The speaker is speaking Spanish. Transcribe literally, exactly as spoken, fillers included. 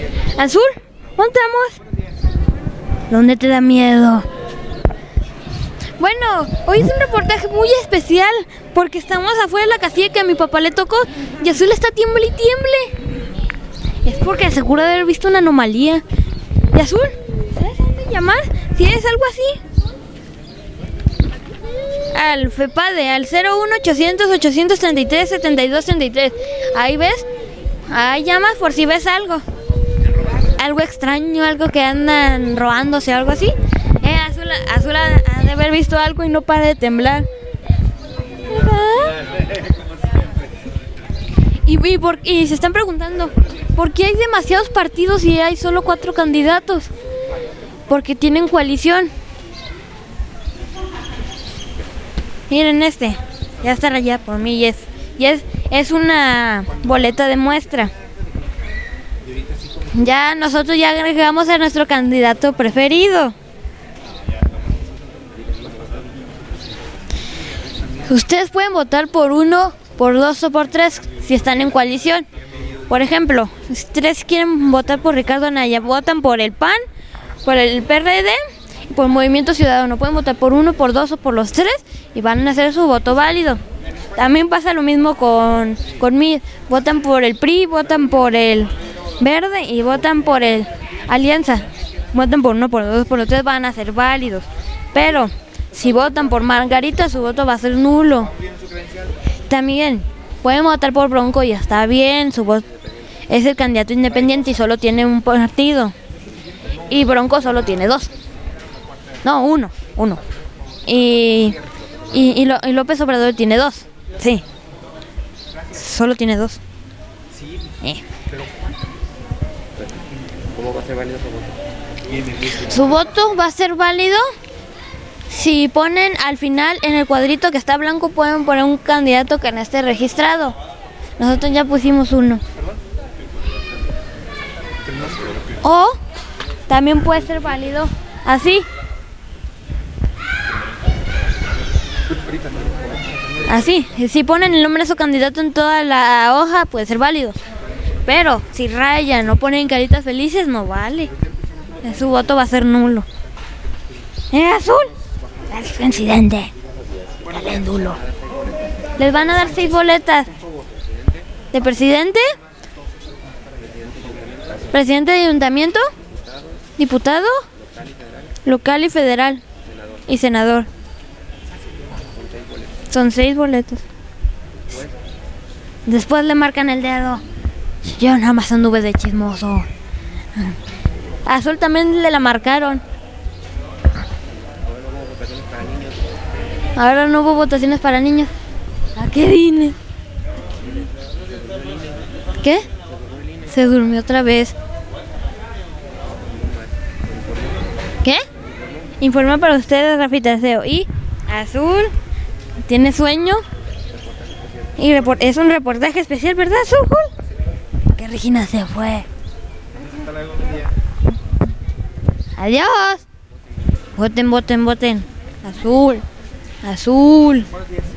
Azul, ¿dónde estamos? ¿Dónde te da miedo? Bueno, hoy es un reportaje muy especial porque estamos afuera de la casilla que a mi papá le tocó y Azul está tiemble y tiemble. Es porque asegura de haber visto una anomalía. ¿Y Azul? ¿Sabes dónde llamar? Si es algo así. Al FEPADE, al cero uno ochocientos ochocientos treinta y tres setenta y dos treinta y tres. Ahí ves, ahí llamas por si ves algo. Algo extraño, algo que andan robándose, algo así. Eh, Azul, Azul ha, ha de haber visto algo y no para de temblar. ¿Verdad? Y, y, por, y se están preguntando, ¿por qué hay demasiados partidos y hay solo cuatro candidatos? Porque tienen coalición. Miren este, ya está rayado por mí y es, y es, es una boleta de muestra. Ya nosotros ya agregamos a nuestro candidato preferido. Ustedes pueden votar por uno, por dos o por tres si están en coalición. Por ejemplo, si ustedes quieren votar por Ricardo Anaya, votan por el P A N, por el P R D y por el Movimiento Ciudadano. Pueden votar por uno, por dos o por los tres y van a hacer su voto válido. También pasa lo mismo con, con mí. Votan por el P R I, votan por el Verde y votan por el Alianza. Votan por uno, por dos, por los tres, van a ser válidos. Pero si votan por Margarita, su voto va a ser nulo. También pueden votar por Bronco y está bien, su voto es el candidato independiente y solo tiene un partido. Y Bronco solo tiene dos. No, uno, uno. Y, y, y, Lo, y López Obrador tiene dos. Sí. Solo tiene dos. Eh. ¿Cómo va a ser válido su voto? Su voto va a ser válido si ponen al final en el cuadrito que está blanco, pueden poner un candidato que no esté registrado. Nosotros ya pusimos uno. O también puede ser válido así. Así, si ponen el nombre de su candidato en toda la hoja, puede ser válido. Pero si rayan o ponen caritas felices, no vale. Su voto va a ser nulo. ¿Eh, Azul? El presidente. Dale nulo. Les van a dar seis boletas. ¿De presidente? ¿Presidente de ayuntamiento? ¿Diputado? Local y federal. Y senador. Son seis boletos. Después le marcan el dedo. Yo nada más anduve de chismoso. A Azul también le la marcaron. Ahora no hubo votaciones para niños. ¿A qué vine? ¿Qué? Se durmió otra vez. ¿Qué? Informa para ustedes, Rafita Seo. Y Azul tiene sueño. Y es un reportaje especial, ¿verdad, Azul? Que Regina se fue. Adiós. Voten, voten, voten. Azul. Azul.